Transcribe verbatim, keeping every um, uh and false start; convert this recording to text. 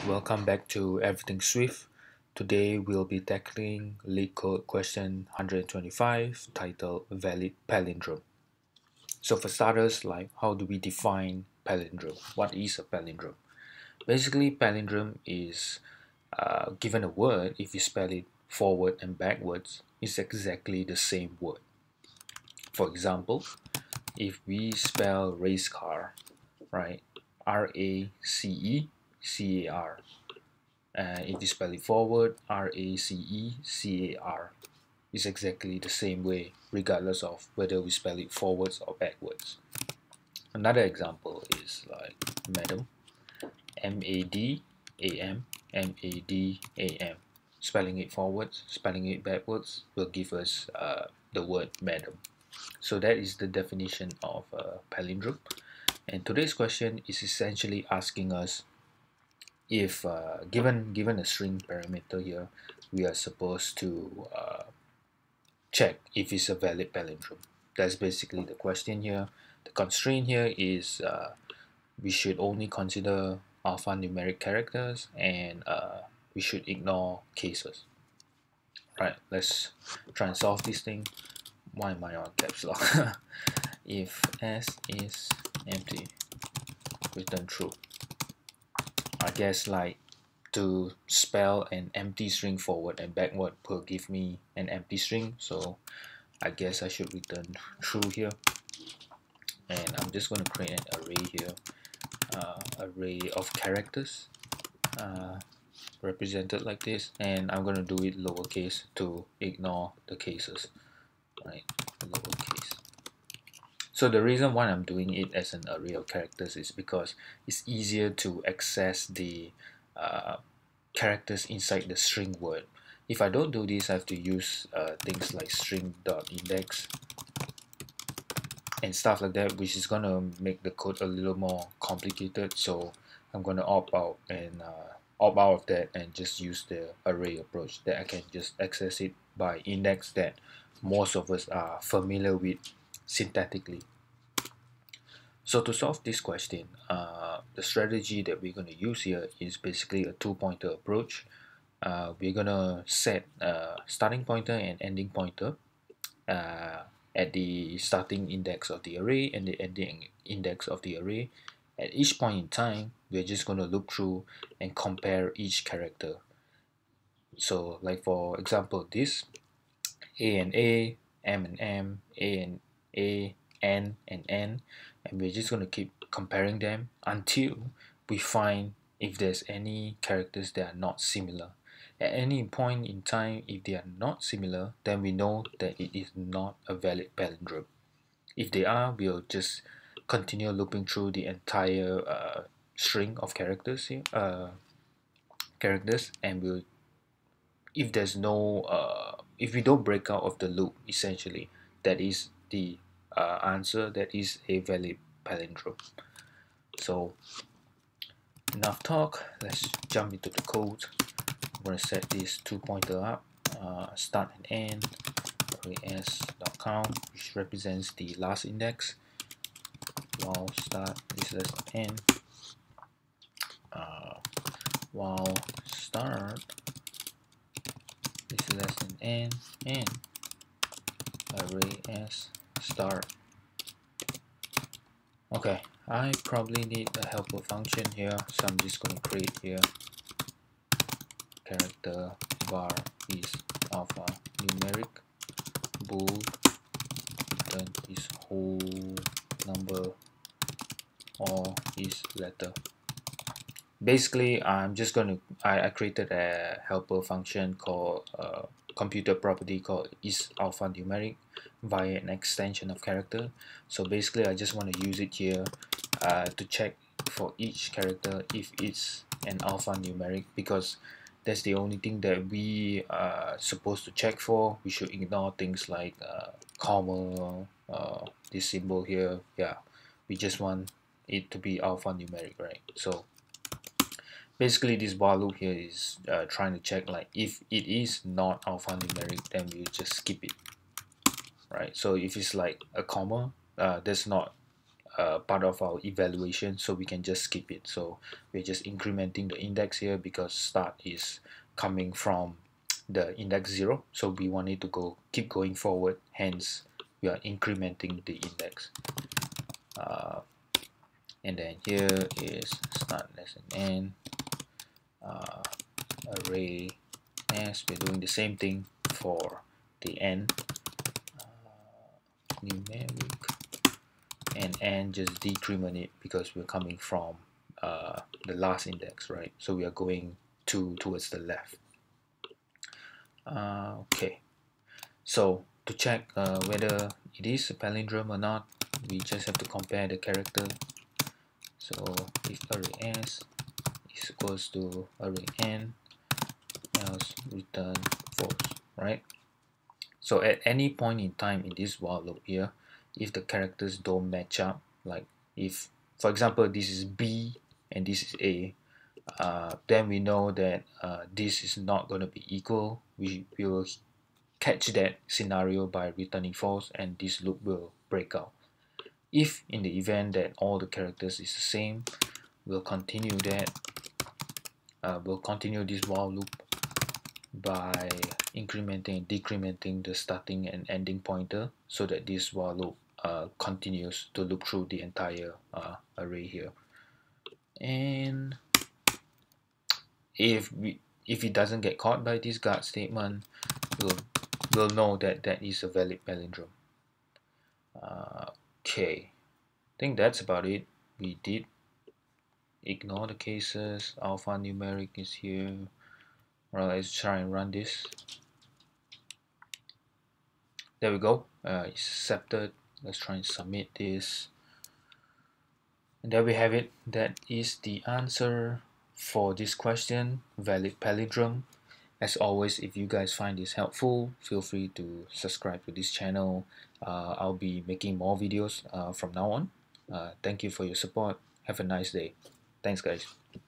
Welcome back to Everything Swift. Today we'll be tackling Leetcode question one hundred twenty-five titled Valid Palindrome. So for starters, like how do we define palindrome? What is a palindrome? Basically, palindrome is uh, given a word, if you spell it forward and backwards, it's exactly the same word. For example, if we spell race car, right? R A C E C A R. Uh, if you spell it forward, R A C E C A R, is exactly the same way, regardless of whether we spell it forwards or backwards. Another example is like madam, M A D A M, M A D A M. Spelling it forwards, spelling it backwards will give us uh, the word madam. So that is the definition of a palindrome. And today's question is essentially asking us if uh, given given a string parameter here, we are supposed to uh, check if it's a valid palindrome. That's basically the question here. The constraint here is uh, we should only consider alphanumeric characters and uh, we should ignore cases. Right, let's try and solve this thing. Why am I on caps lock? If s is empty, return true. I guess like to spell an empty string forward and backward will give me an empty string, so I guess I should return true here. And I'm just going to create an array here, uh, array of characters uh, represented like this, and I'm going to do it lowercase to ignore the cases, right? Lowercase. So the reason why I'm doing it as an array of characters is because it's easier to access the uh, characters inside the string word. If I don't do this, I have to use uh, things like string.index and stuff like that, which is going to make the code a little more complicated. So I'm going to opt out and uh, opt out of that and just use the array approach that I can just access it by index that most of us are familiar with syntactically. So to solve this question, uh, the strategy that we're going to use here is basically a two-pointer approach. Uh, we're going to set a starting pointer and ending pointer uh, at the starting index of the array and the ending index of the array. At each point in time, we're just going to look through and compare each character. So like for example, this A and A, M and M, A and A, N and N, and we're just going to keep comparing them until we find if there's any characters that are not similar. At any point in time, if they are not similar, then we know that it is not a valid palindrome. If they are, we'll just continue looping through the entire uh, string of characters here, uh, characters, and we'll, if there's no, uh, if we don't break out of the loop, essentially, that is the uh, answer, that is a valid palindrome. So enough talk, let's jump into the code. I'm going to set this two pointer up, uh, start and end, arrays.count, which represents the last index, while start is less than end, uh, while start is less than n, and array s start. Okay, I probably need a helper function here, so I'm just going to create here character var is alpha numeric bool, return is whole number or is letter. Basically, I'm just going to I, I created a helper function called uh, computer property called is alphanumeric via an extension of character. So basically, I just want to use it here uh, to check for each character if it's an alphanumeric, because that's the only thing that we are supposed to check for. We should ignore things like uh, comma, uh, this symbol here. Yeah, we just want it to be alphanumeric, right? So basically this while loop here is uh, trying to check like if it is not alphanumeric, then we just skip it, right? So if it's like a comma, uh, that's not uh, part of our evaluation, so we can just skip it. So we're just incrementing the index here because start is coming from the index zero, so we want it to go keep going forward, hence we are incrementing the index. Uh, and then here is start less than n, uh, array s, we're doing the same thing for the n, uh, numeric, and n just decrement it because we're coming from uh, the last index, right? So we are going to towards the left. Uh, okay, so to check uh, whether it is a palindrome or not, we just have to compare the character. So if array s is equals to array n, else return false, right? So at any point in time in this while loop here, if the characters don't match up, like if for example this is B and this is A, uh, then we know that uh, this is not going to be equal. We, we will catch that scenario by returning false, and this loop will break out. If in the event that all the characters is the same, we'll continue that uh, we'll continue this while loop by incrementing and decrementing the starting and ending pointer, so that this while loop uh, continues to loop through the entire uh, array here. And if we if it doesn't get caught by this guard statement, we'll, we'll know that that is a valid palindrome. Uh, okay, I think that's about it. We did ignore the cases. Alphanumeric is here. Well, let's try and run this. There we go. Uh, it's accepted. Let's try and submit this. And there we have it. That is the answer for this question, valid palindrome. As always, if you guys find this helpful, feel free to subscribe to this channel. Uh, I'll be making more videos uh, from now on. Uh, thank you for your support. Have a nice day. Thanks, guys.